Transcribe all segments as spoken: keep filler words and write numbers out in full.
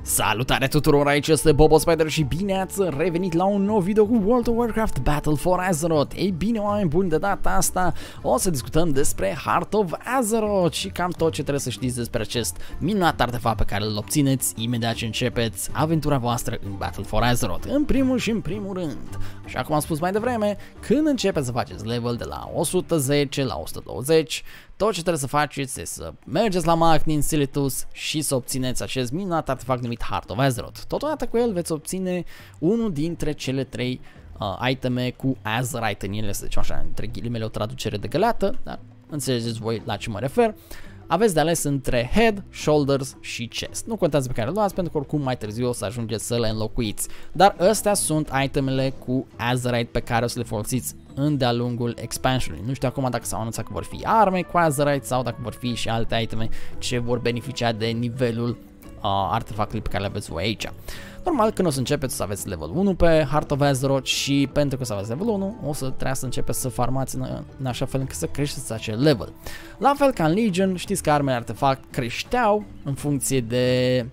Salutare tuturor, aici este Bobo Spider și bine ați revenit la un nou video cu World of Warcraft Battle for Azeroth. Ei bine, oameni buni, de data asta o să discutăm despre Heart of Azeroth și cam tot ce trebuie să știți despre acest minunat artefact pe care îl obțineți imediat ce începeți aventura voastră în Battle for Azeroth. În primul și în primul rând, așa cum am spus mai devreme, când începeți să faceți level de la o sută zece la o sută douăzeci, tot ce trebuie să faceți este să mergeți la Magni Enceladus și să obțineți acest minunat artefact numit Heart of Azeroth. Totodată cu el veți obține unul dintre cele trei uh, iteme cu Azerite în ele, să zicem așa, între ghilimele o traducere de găleată, dar înțelegeți voi la ce mă refer. Aveți de ales între Head, Shoulders și Chest. Nu contează pe care le luați, pentru că oricum mai târziu o să ajungeți să le înlocuiți. Dar astea sunt itemele cu Azerite pe care o să le folosiți îndealu lungul expansionului. Nu știu acum dacă s-au anunțat că vor fi arme cu Azerite sau dacă vor fi și alte iteme ce vor beneficia de nivelul uh, artefactului pe care le aveți voi aici. Normal, când o să începeți să aveți level unu pe Heart of Azeroth și pentru că să aveți level unu, o să trebuia să începeți să farmați în, în așa fel încât să creșteți acel level. La fel ca în Legion, știți că armele artefact creșteau în funcție de,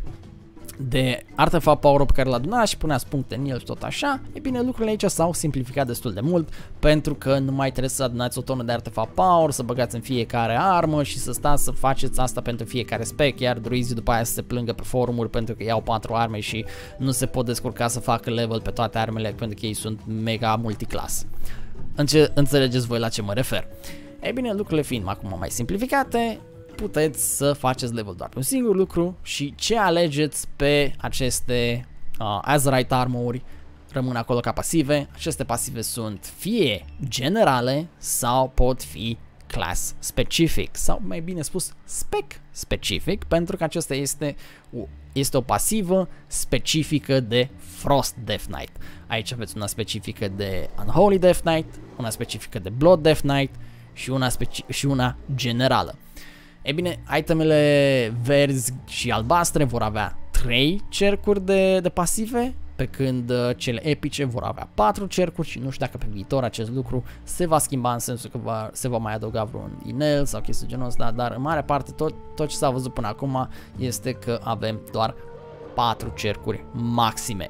de artefact power pe care îl adunați și puneați puncte în el și tot așa. E bine, lucrurile aici s-au simplificat destul de mult pentru că nu mai trebuie să adunați o tonă de artefact power, să băgați în fiecare armă și să stați să faceți asta pentru fiecare spec, iar druizii după aia să se plângă pe forumuri pentru că iau patru arme și nu se pot descurca să facă level pe toate armele pentru că ei sunt mega multiclass. Înce înțelegeți voi la ce mă refer. Ei bine, lucrurile fiind acum mai simplificate, puteți să faceți level doar pe un singur lucru și ce alegeți pe aceste uh, Azerite armori rămân acolo ca pasive. Aceste pasive sunt fie generale sau pot fi class specific sau mai bine spus spec specific, pentru că acesta este o, este o pasivă specifică de Frost Death Knight. Aici aveți una specifică de Unholy Death Knight, una specifică de Blood Death Knight și una, și una generală. E bine, itemele verzi și albastre vor avea trei cercuri de, de pasive, pe când uh, cele epice vor avea patru cercuri și nu știu dacă pe viitor acest lucru se va schimba în sensul că va, se va mai adăuga vreun inel sau chestii genul ăsta, dar în mare parte tot, tot ce s-a văzut până acum este că avem doar patru cercuri maxime.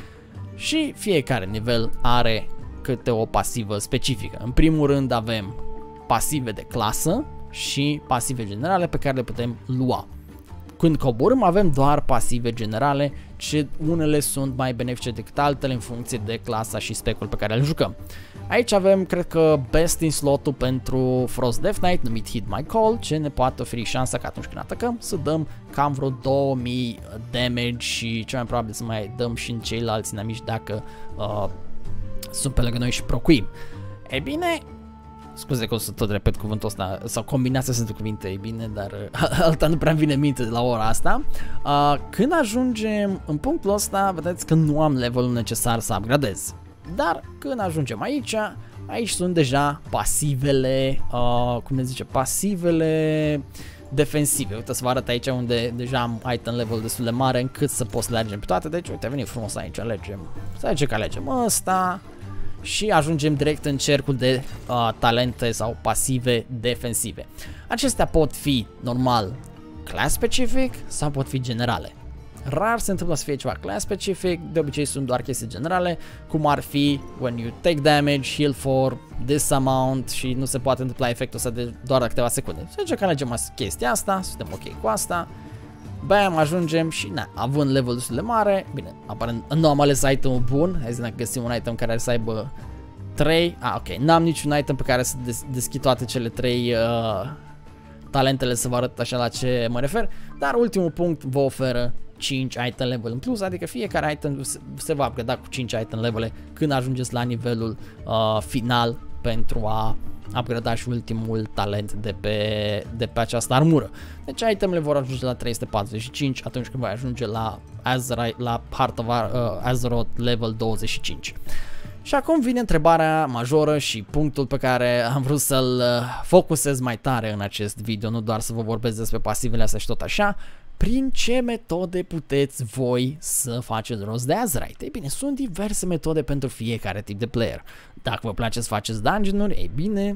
Și fiecare nivel are câte o pasivă specifică. În primul rând avem pasive de clasă și pasive generale pe care le putem lua. Când coborâm avem doar pasive generale, ce unele sunt mai benefice decât altele în funcție de clasa și specul pe care îl jucăm. Aici avem, cred că, best in slotul pentru Frost Death Knight, numit Heed My Call, ce ne poate oferi șansa că atunci când atacăm să dăm cam vreo două mii damage și cel mai probabil să mai dăm și în ceilalți inamici dacă uh, sunt pe lângă noi și procuim. E bine, scuze că o să tot repet cuvântul ăsta, sau combinația sunt cuvinte, e bine, dar alta nu prea vine minte de la ora asta. Uh, când ajungem în punctul ăsta, vedeți că nu am levelul necesar să upgradez. Dar când ajungem aici, aici sunt deja pasivele, uh, cum ne zice, pasivele defensive. Uite să vă arăt aici unde deja am item level destul de mare încât să pot să le alegem pe toate. Deci uite, a venit frumos aici, alegem, să alegem că alegem ăsta. Și ajungem direct în cercul de uh, talente sau pasive defensive. Acestea pot fi normal class specific sau pot fi generale. Rar se întâmplă să fie ceva class specific, de obicei sunt doar chestii generale, cum ar fi when you take damage, heal for this amount și nu se poate întâmpla efectul ăsta de doar câteva secunde. Să zicem că alegem chestia asta, suntem ok cu asta. Bam, ajungem și, na, având level destul de mare, bine, aparent nu am ales itemul bun, hai să ne găsim un item care să aibă trei, ah, ok, n-am niciun item pe care să des deschid toate cele trei uh, talentele să vă arăt așa la ce mă refer, dar ultimul punct vă oferă cinci item level în plus, adică fiecare item se, se va upgrada cu cinci item levele când ajungeți la nivelul uh, final pentru a upgrada și ultimul talent de pe, de pe această armură. Deci itemele vor ajunge la trei sute patruzeci și cinci atunci când voi ajunge la, Azerite, la Heart of uh, Azeroth level douăzeci și cinci. Și acum vine întrebarea majoră și punctul pe care am vrut să-l uh, focusez mai tare în acest video, nu doar să vă vorbesc despre pasivele astea și tot așa. Prin ce metode puteți voi să faceți rost de Azerite? Ei bine, sunt diverse metode pentru fiecare tip de player. Dacă vă place să faceți dungeon-uri, ei bine,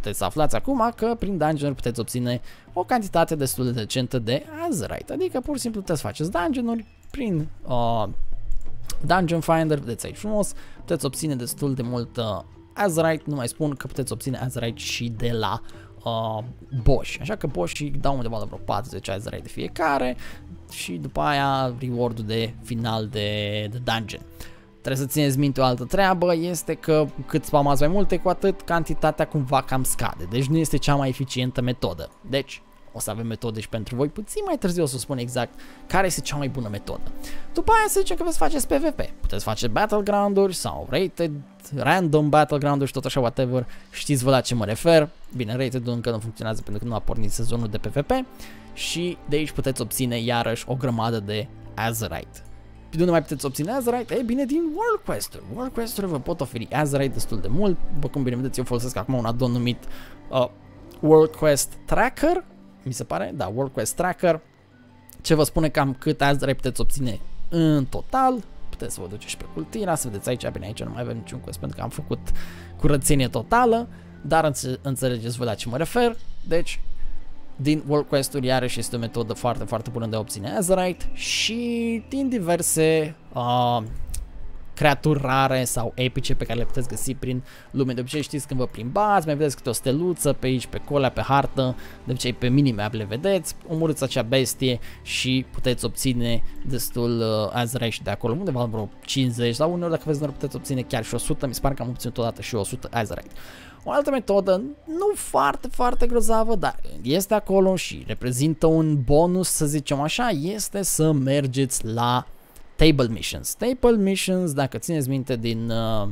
puteți să aflați acum că prin dungeon puteți obține o cantitate destul de decentă de Azerite, adică pur și simplu puteți să faceți dungeon-uri prin uh, Dungeon Finder, vedeți aici frumos, puteți obține destul de mult uh, Azerite, nu mai spun că puteți obține Azerite și de la uh, boss, așa că bossii dau undeva la vreo patruzeci Azerite de fiecare și după aia reward-ul de final de, de dungeon. Trebuie să țineți minte o altă treabă, este că cât spamați mai multe, cu atât cantitatea cumva cam scade, deci nu este cea mai eficientă metodă. Deci o să avem metode și pentru voi, puțin mai târziu o să spun exact care este cea mai bună metodă. După aia să zicem că veți faceți PvP, puteți face Battleground-uri sau Rated, Random Battleground-uri și tot așa, whatever, știți vă la ce mă refer. Bine, Rated-ul încă nu funcționează pentru că nu a pornit sezonul de PvP și de aici puteți obține iarăși o grămadă de Azerite. De unde mai puteți obține Azerite? E bine, din World Quest-uri. World Quest-uri vă pot oferi Azerite destul de mult, după cum bine vedeți, eu folosesc acum un addon numit uh, World Quest Tracker, mi se pare, da, World Quest Tracker, ce vă spune cam cât Azerite puteți obține în total. Puteți să vă duceți pe Cultira, să vedeți aici, bine, aici nu mai avem niciun quest pentru că am făcut curățenie totală, dar înțe înțelegeți voi la ce mă refer. Deci, din World Quest-uri iarăși este o metodă foarte, foarte bună de a obține Azerite și din diverse uh, creaturi rare sau epice pe care le puteți găsi prin lume. De obicei știți când vă plimbați, mai vedeți câte o steluță pe aici, pe colea, pe hartă, de obicei pe minimap le vedeți, omorâți acea bestie și puteți obține destul uh, Azerite și de acolo, undeva vreo cincizeci sau uneori dacă veți noroc puteți obține chiar și o sută, mi se pare că am obținut odată și o sută Azerite. O altă metodă, nu foarte, foarte grozavă, dar este acolo și reprezintă un bonus, să zicem așa, este să mergeți la Table Missions. Table Missions, dacă țineți minte din uh,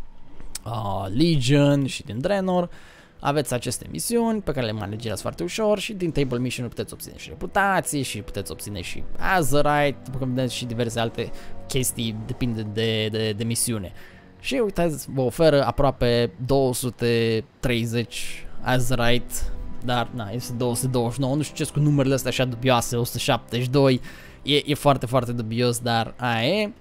uh, Legion și din Draenor, aveți aceste misiuni pe care le managerați foarte ușor și din Table Mission puteți obține și reputații și puteți obține și Azerite, după cum vedeți și diverse alte chestii, depinde de, de, de misiune. Și uitați, vă oferă aproape două sute treizeci Azerite, dar na, este două sute douăzeci și nouă, nu știu ce cu numerele astea așa dubioase, o sută șaptezeci și doi, e, e foarte, foarte dubios, dar aia e.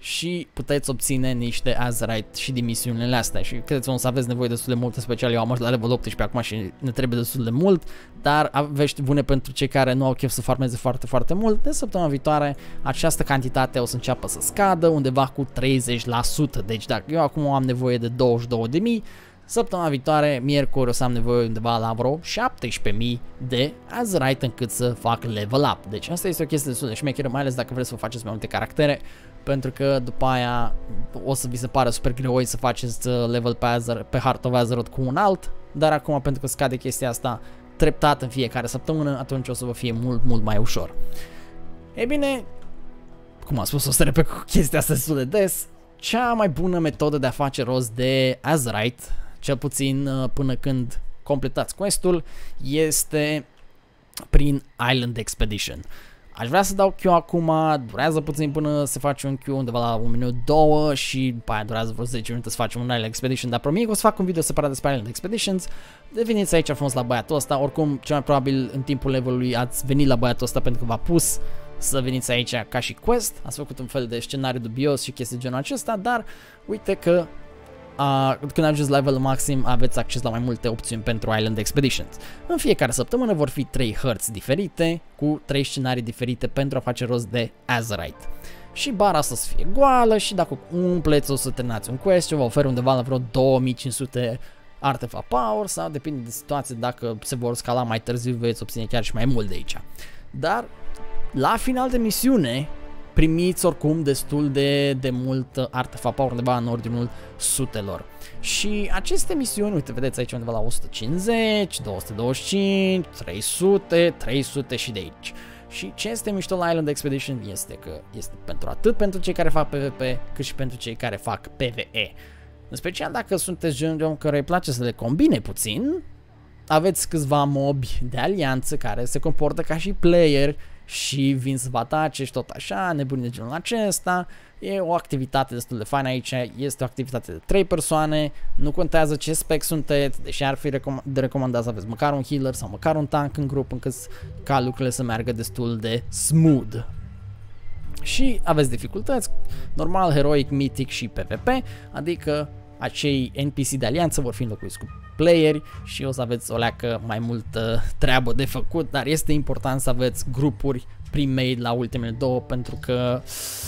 Și puteți obține niște Azerite și din misiunile astea și credeți-mă o să aveți nevoie destul de multe, special eu am ajuns la level optsprezece acum și ne trebuie destul de mult, dar aveți bune pentru cei care nu au chef să farmeze foarte, foarte mult. De săptămâna viitoare această cantitate o să înceapă să scadă undeva cu treizeci la sută, deci dacă eu acum am nevoie de douăzeci și două de mii, săptămâna viitoare, miercuri, o să am nevoie undeva la vreo șaptesprezece mii de Azerite încât să fac level up. Deci asta este o chestie destul de șmecheră, mai ales dacă vreți să vă faceți mai multe caractere, pentru că după aia o să vi se pare super greu să faceți level pe, Azer, pe Heart of Azeroth cu un alt, dar acum pentru că scade chestia asta treptat în fiecare săptămână, atunci o să vă fie mult, mult mai ușor. Ei bine, cum am spus, o să repet cu chestia asta destul de des, cea mai bună metodă de a face rost de Azerite, cel puțin până când completați quest-ul, este prin Island Expedition. Aș vrea să dau Q acum, durează puțin până se face un Q, undeva la un minut, două și după aia durează vreo zece minute să facem un Island Expedition, dar promit că o să fac un video separat despre Island Expeditions. Deveniți aici frumos la băiatul ăsta, oricum cel mai probabil în timpul levelului ați venit la băiatul ăsta pentru că v-a pus să veniți aici ca și quest, ați făcut un fel de scenariu dubios și chestii genul acesta, dar uite că Uh, când ajungeți la level maxim aveți acces la mai multe opțiuni pentru Island Expeditions. În fiecare săptămână vor fi trei hărți diferite cu trei scenarii diferite pentru a face rost de Azerite. Și bara asta să fie goală și dacă umpleți o să terminați un quest, vă ofer undeva la vreo două mii cinci sute artefact power sau depinde de situație, dacă se vor scala mai târziu veți obține chiar și mai mult de aici. Dar la final de misiune primiți oricum destul de, de mult artefact power, undeva în ordinul sutelor. Și aceste misiuni, uite, vedeți aici undeva la o sută cincizeci, două sute douăzeci și cinci, trei sute, trei sute și de aici. Și ce este mișto la Island Expedition este că este pentru atât pentru cei care fac PvP, cât și pentru cei care fac PvE. În special dacă sunteți genul de om care îi place să le combine puțin, aveți câțiva mobi de alianță care se comportă ca și player și vin să vă atace și tot așa, nebunii de genul acesta. E o activitate destul de faină aici, este o activitate de trei persoane, nu contează ce spec sunteți, deși ar fi recom de recomandat să aveți măcar un healer sau măcar un tank în grup încât ca lucrurile să meargă destul de smooth. Și aveți dificultăți, normal, heroic, mythic și PvP, adică acei N P C de alianță vor fi înlocuiți cu playeri și o să aveți o leacă mai multă treabă de făcut, dar este important să aveți grupuri pre-made la ultimele două, pentru că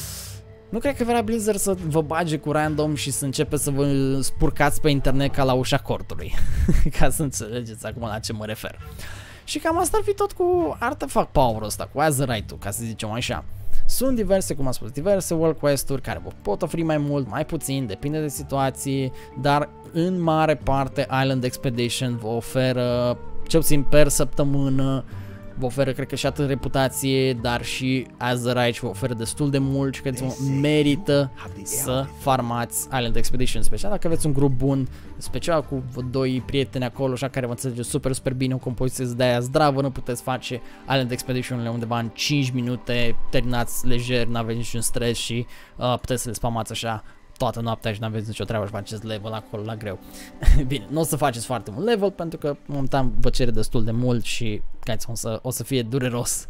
nu cred că vrea Blizzard să vă bage cu random și să începeți să vă spurcați pe internet ca la ușa cortului, ca să înțelegeți acum la ce mă refer. Și cam asta ar fi tot cu Artifact Power-ul ăsta, cu Azerite-ul, ca să zicem așa. Sunt diverse, cum am spus, diverse world quest-uri care vă pot oferi mai mult, mai puțin, depinde de situații, dar în mare parte Island Expedition vă oferă, cel puțin per săptămână, vă oferă, cred că și atât reputație, dar și Azerite vă oferă destul de mult și credeți-mă, merită să farmați Island Expedition, special dacă aveți un grup bun, special cu doi prieteni acolo, așa, care vă înțelege super, super bine, o compoziție de aia zdravă, nu puteți face Island Expedition-urile undeva în cinci minute, terminați lejer, n-aveți niciun stres și uh, puteți să le spamați așa toată noaptea și n-aveți nicio treabă și faceți level acolo la greu. Bine, nu o să faceți foarte mult level pentru că momentan vă cere destul de mult și o să, o să fie dureros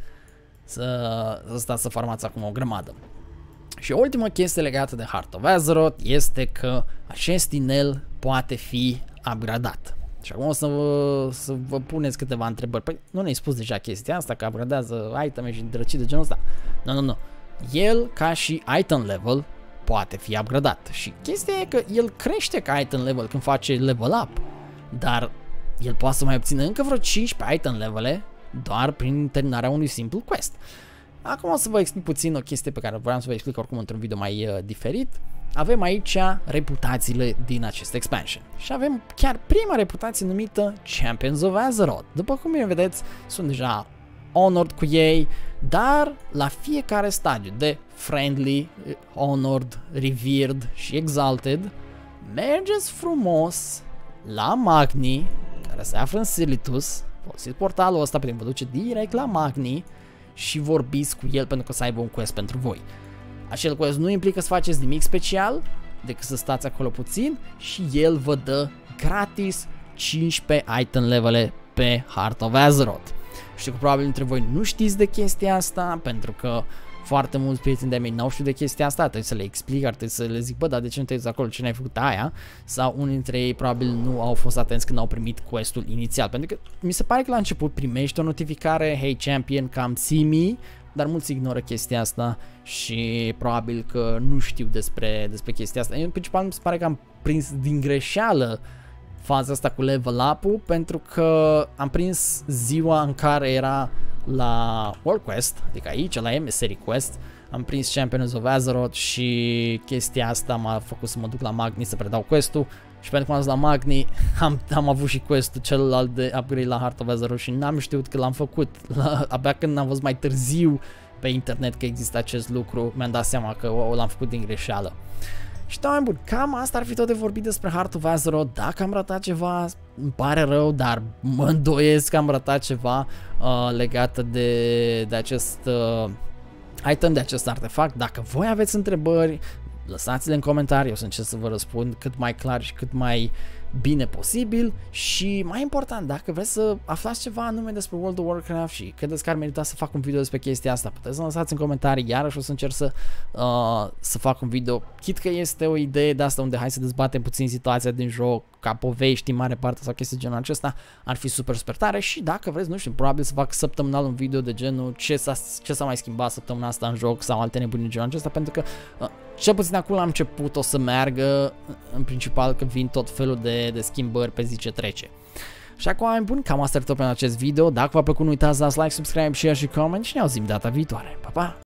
să, să stați să farmați acum o grămadă. Și o ultimă chestie legată de Heart of Azeroth este că acest inel poate fi upgradat. Și acum o să vă, să vă puneți câteva întrebări. Păi nu ne-ai spus deja chestia asta, că upgradează iteme și drăcii de genul ăsta? Nu, nu, nu. El, ca și item level, poate fi upgradat. Și chestia e că el crește ca item level când face level up, dar el poate să mai obțină încă vreo cincisprezece item levele doar prin terminarea unui simplu quest. Acum o să vă explic puțin o chestie pe care vreau să vă explic oricum într-un video mai uh, diferit. Avem aici reputațiile din acest expansion și avem chiar prima reputație numită Champions of Azeroth. După cum bine vedeți, sunt deja honored cu ei, dar la fiecare stadiu de friendly, honored, revered și exalted, mergeți frumos la Magni, care se află în Silitus, folosiți portalul ăsta pentru că vă duce direct la Magni și vorbiți cu el pentru că să aibă un quest pentru voi. Acel quest nu implică să faceți nimic special, decât să stați acolo puțin și el vă dă gratis cincisprezece item levele pe Heart of Azeroth. Știu că probabil dintre voi nu știți de chestia asta, pentru că foarte mulți prieteni de-ai mei n-au știut de chestia asta, trebuie să le explic, ar trebui să le zic, bă, dar de ce nu te uiți acolo, ce n-ai făcut aia? Sau unii dintre ei probabil nu au fost atenți când au primit quest-ul inițial, pentru că mi se pare că la început primești o notificare, hey champion, come see me, dar mulți ignoră chestia asta și probabil că nu știu despre, despre chestia asta. În principal mi se pare că am prins din greșeală faza asta cu level up-ul, pentru că am prins ziua în care era la World Quest, adică aici, la Emissary Quest, am prins Champions of Azeroth și chestia asta m-a făcut să mă duc la Magni să predau quest-ul și pentru că m-am dus la Magni am, am avut și quest-ul celălalt de upgrade la Heart of Azeroth și n-am știut că l-am făcut. La, abia când am văzut mai târziu pe internet că există acest lucru, mi-am dat seama că o, l-am făcut din greșeală. Și da, bun, cam asta ar fi tot de vorbit despre Heart of Azeroth. Dacă am ratat ceva, îmi pare rău, dar mă îndoiesc că am ratat ceva uh, legat de, de acest uh, item, de acest artefact. Dacă voi aveți întrebări, lăsați-le în comentarii, o să încerc să vă răspund cât mai clar și cât mai bine posibil. Și mai important, dacă vreți să aflați ceva anume despre World of Warcraft și credeți că ar merita să fac un video despre chestia asta, puteți să lăsați în comentarii, iarăși o să încerc să, uh, să fac un video, chit că este o idee de asta unde hai să dezbatem puțin situația din joc, ca povești în mare parte sau chestii genul acesta, ar fi super super tare. Și dacă vreți, nu știu, probabil să fac săptămânal un video de genul ce s-a, ce s-a mai schimbat săptămâna asta în joc sau alte nebunii de genul acesta, pentru că uh, cel puțin acum la început o să meargă, în principal că vin tot felul de, de schimbări pe zi ce trece. Și acum, oameni buni, cam asta e tot pentru acest video. Dacă v-a plăcut, nu uitați să dați like, subscribe, share și comment și ne auzim data viitoare. Pa, pa!